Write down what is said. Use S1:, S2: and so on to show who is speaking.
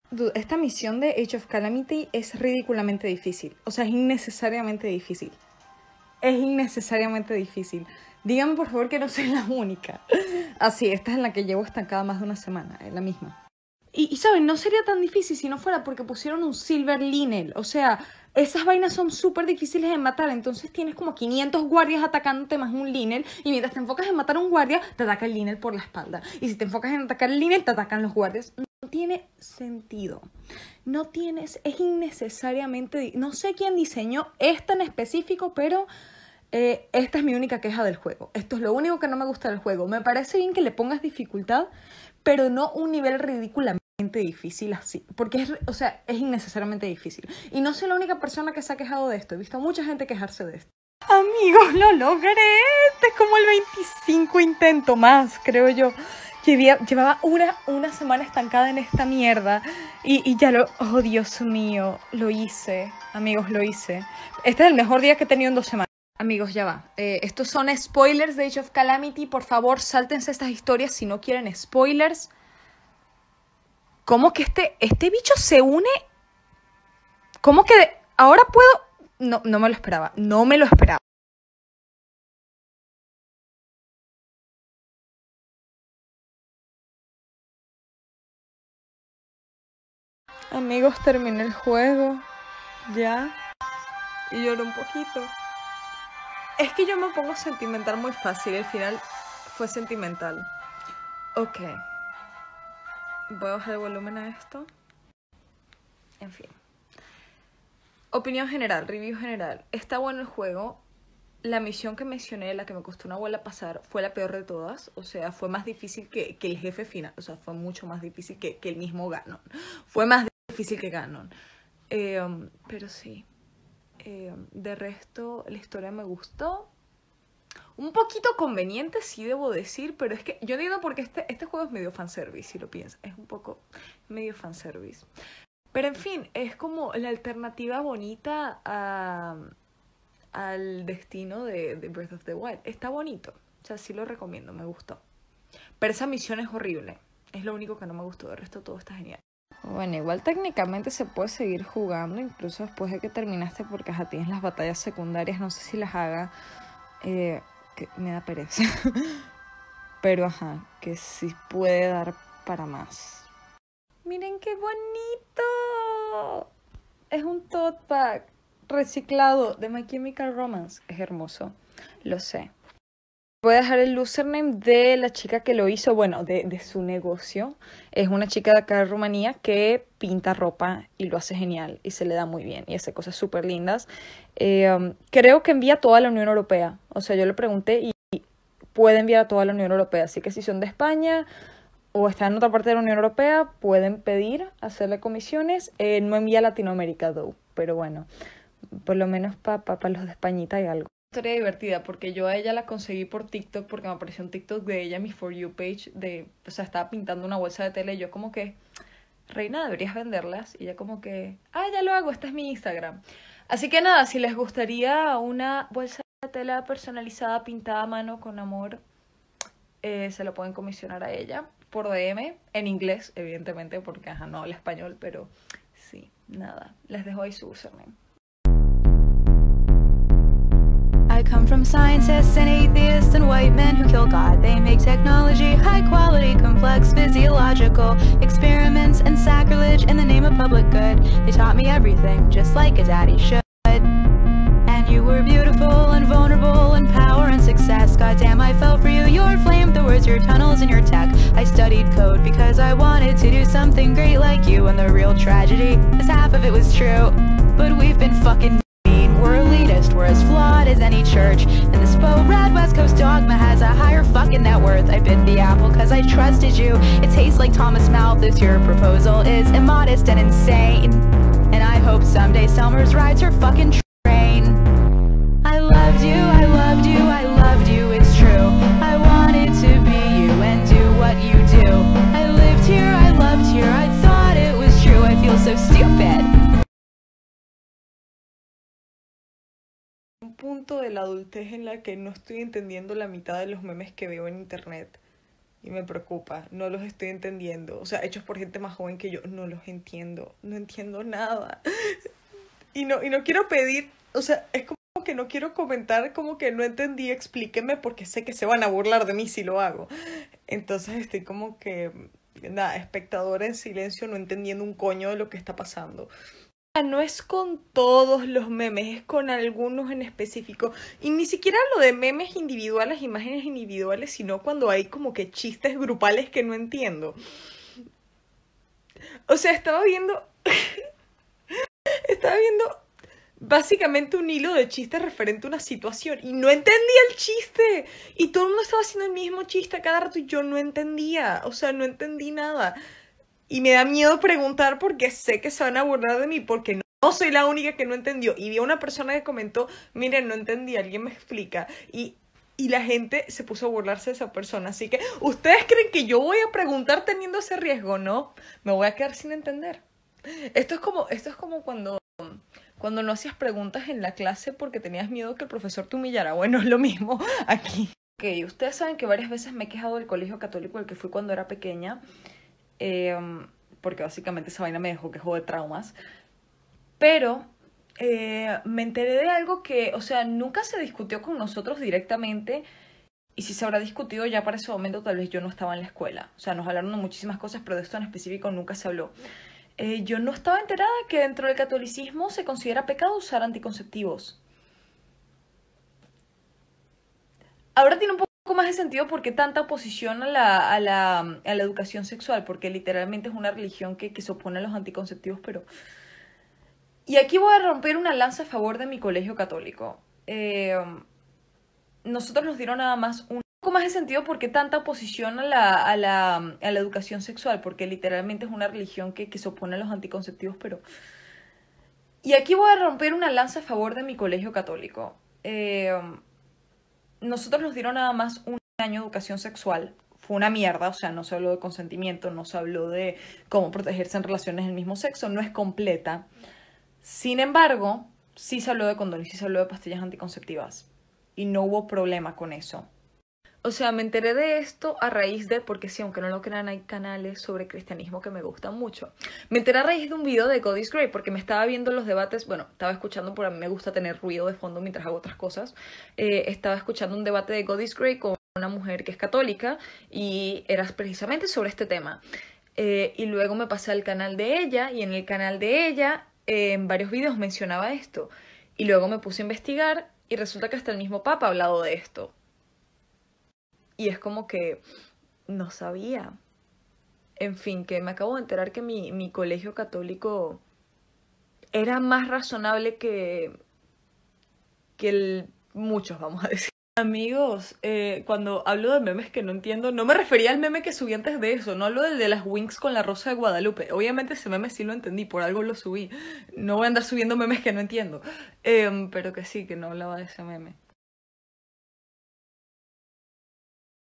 S1: Dude, esta misión de Age of Calamity es ridículamente difícil. O sea, es innecesariamente difícil. Es innecesariamente difícil. Díganme por favor que no soy la única. Así, esta es en la que llevo estancada más de una semana, es la misma. Y ¿saben? No sería tan difícil si no fuera porque pusieron un Silver Linel. O sea, esas vainas son súper difíciles de matar. Entonces tienes como 500 guardias atacándote más un Linel. Y mientras te enfocas en matar a un guardia, te ataca el Linel por la espalda. Y si te enfocas en atacar el Linel, te atacan los guardias. No tiene sentido. No tienes... Es innecesariamente... No sé quién diseñó esta en específico, pero... esta es mi única queja del juego. Esto es lo único que no me gusta del juego. Me parece bien que le pongas dificultad, pero no un nivel ridículamente difícil así. Porque es innecesariamente difícil. Y no soy la única persona que se ha quejado de esto. He visto a mucha gente quejarse de esto. Amigos, lo logré. Este es como el 25 intento más, creo yo. Llevaba una semana estancada en esta mierda. Y ya lo... Oh, Dios mío. Lo hice. Amigos, lo hice. Este es el mejor día que he tenido en 2 semanas. Amigos, ya va. Estos son spoilers de Age of Calamity. Por favor, sáltense estas historias si no quieren spoilers. ¿Cómo que este bicho se une? ¿Cómo que ahora puedo? No me lo esperaba. No me lo esperaba. Amigos, terminé el juego. Ya. Y lloro un poquito. Es que yo me pongo sentimental muy fácil. El final fue sentimental. Ok. Voy a bajar el volumen a esto. En fin. Opinión general, review general. Está bueno el juego. La misión que mencioné, la que me costó una bola pasar, fue la peor de todas. O sea, fue más difícil que el jefe final. O sea, fue mucho más difícil que el mismo Ganon. Fue más difícil que Ganon. Pero sí. De resto, la historia me gustó. Un poquito conveniente, sí debo decir, pero es que yo digo porque este juego es medio fanservice, si lo piensas. Es un poco medio fanservice. Pero en fin, es como la alternativa bonita al destino de Breath of the Wild. Está bonito. O sea, sí lo recomiendo, me gustó. Pero esa misión es horrible. Es lo único que no me gustó. De resto todo está genial. Bueno, igual técnicamente se puede seguir jugando, incluso después de que terminaste, porque ajá, tienes las batallas secundarias, no sé si las haga, que me da pereza. Pero ajá, que sí puede dar para más. ¡Miren qué bonito! Es un tote bag reciclado de My Chemical Romance. Es hermoso, lo sé. Voy a dejar el username de la chica que lo hizo, bueno, de su negocio. Es una chica de acá de Rumanía que pinta ropa y lo hace genial y se le da muy bien y hace cosas súper lindas. Creo que envía a toda la Unión Europea. O sea, yo le pregunté y puede enviar a toda la Unión Europea. Así que si son de España o están en otra parte de la Unión Europea, pueden pedir hacerle comisiones. No envía a Latinoamérica, though. Pero bueno, por lo menos para los de Españita hay algo. Historia divertida porque yo a ella la conseguí por TikTok porque me apareció un TikTok de ella, mi For You page, o sea, estaba pintando una bolsa de tela y yo como que, reina, deberías venderlas. Y ella como que, ya lo hago, este es mi Instagram. Así que nada, si les gustaría una bolsa de tela personalizada, pintada a mano con amor, se lo pueden comisionar a ella por DM, en inglés, evidentemente, porque no habla español, pero sí, nada, les dejo ahí su username.
S2: I come from scientists and atheists and white men who kill God. They make technology high quality, complex, physiological experiments and sacrilege in the name of public good. They taught me everything, just like a daddy should. And you were beautiful and vulnerable and power and success. Goddamn, I fell for you, your flamethrowers, your tunnels and your tech. I studied code because I wanted to do something great like you. And the real tragedy is half of it was true, but we've been fucking we're elitist, we're as flawed as any church. And this faux red West Coast dogma has a higher fucking net worth. I bit the apple cause I trusted you. It tastes like Thomas Malthus. Your proposal is immodest and insane. And I hope someday Selmers rides her fucking train. I loved you, I loved you, I loved you, it's true. I wanted to be you and do what you do. I lived here, I loved here, I thought it was true. I feel so stupid.
S1: Un punto de la adultez en la que no estoy entendiendo la mitad de los memes que veo en internet. y me preocupa, no los estoy entendiendo. O sea, hechos por gente más joven que yo, no los entiendo, no entiendo nada. Y no quiero pedir, o sea, es como que no quiero comentar como que no entendí, explíqueme porque sé que se van a burlar de mí si lo hago. Entonces estoy como que, nada, espectadora en silencio, no entendiendo un coño de lo que está pasando. No es con todos los memes, es con algunos en específico. Y ni siquiera lo de memes individuales, imágenes individuales, sino cuando hay como que chistes grupales que no entiendo. O sea, estaba viendo básicamente un hilo de chistes referente a una situación y no entendía el chiste. Y todo el mundo estaba haciendo el mismo chiste a cada rato y yo no entendía. O sea, no entendí nada. Y me da miedo preguntar porque sé que se van a burlar de mí porque no soy la única que no entendió. Y vi a una persona que comentó, miren, no entendí, alguien me explica. Y la gente se puso a burlarse de esa persona. Así que, ¿ustedes creen que yo voy a preguntar teniendo ese riesgo? No, me voy a quedar sin entender. Esto es como cuando no hacías preguntas en la clase porque tenías miedo que el profesor te humillara. Bueno, es lo mismo aquí. Ok, ustedes saben que varias veces me he quejado del colegio católico al que fui cuando era pequeña. Porque básicamente esa vaina me dejó quejo de traumas. Pero me enteré de algo que, o sea, nunca se discutió con nosotros directamente. Y si se habrá discutido ya para ese momento, tal vez yo no estaba en la escuela. O sea, nos hablaron de muchísimas cosas, pero de esto en específico nunca se habló. Yo no estaba enterada que dentro del catolicismo se considera pecado usar anticonceptivos. Ahora tiene un poco más de sentido porque tanta oposición a la educación sexual, porque literalmente es una religión que se opone a los anticonceptivos, pero... Y aquí voy a romper una lanza a favor de mi colegio católico. Nosotros nos dieron nada más un poco más de sentido porque tanta oposición a la educación sexual, porque literalmente es una religión que se opone a los anticonceptivos, pero... Y aquí voy a romper una lanza a favor de mi colegio católico. Nosotros nos dieron nada más un año de educación sexual. Fue una mierda, o sea, no se habló de consentimiento, no se habló de cómo protegerse en relaciones del mismo sexo, no es completa. Sin embargo, sí se habló de condones, sí se habló de pastillas anticonceptivas. Y no hubo problema con eso. O sea, me enteré de esto a raíz de, porque sí, aunque no lo crean, hay canales sobre cristianismo que me gustan mucho. Me enteré a raíz de un video de God is Great, porque me estaba viendo los debates, bueno, estaba escuchando, porque a mí me gusta tener ruido de fondo mientras hago otras cosas. Estaba escuchando un debate de God is Great con una mujer que es católica y era precisamente sobre este tema. Y luego me pasé al canal de ella y en el canal de ella, en varios videos mencionaba esto. Y luego me puse a investigar y resulta que hasta el mismo Papa ha hablado de esto. Y es como que no sabía. En fin, que me acabo de enterar que mi colegio católico era más razonable que muchos, vamos a decir. Amigos, cuando hablo de memes que no entiendo, no me refería al meme que subí antes de eso, no hablo del de las Winx con la Rosa de Guadalupe. Obviamente ese meme sí lo entendí, por algo lo subí. No voy a andar subiendo memes que no entiendo. Pero que sí, que no hablaba de ese meme.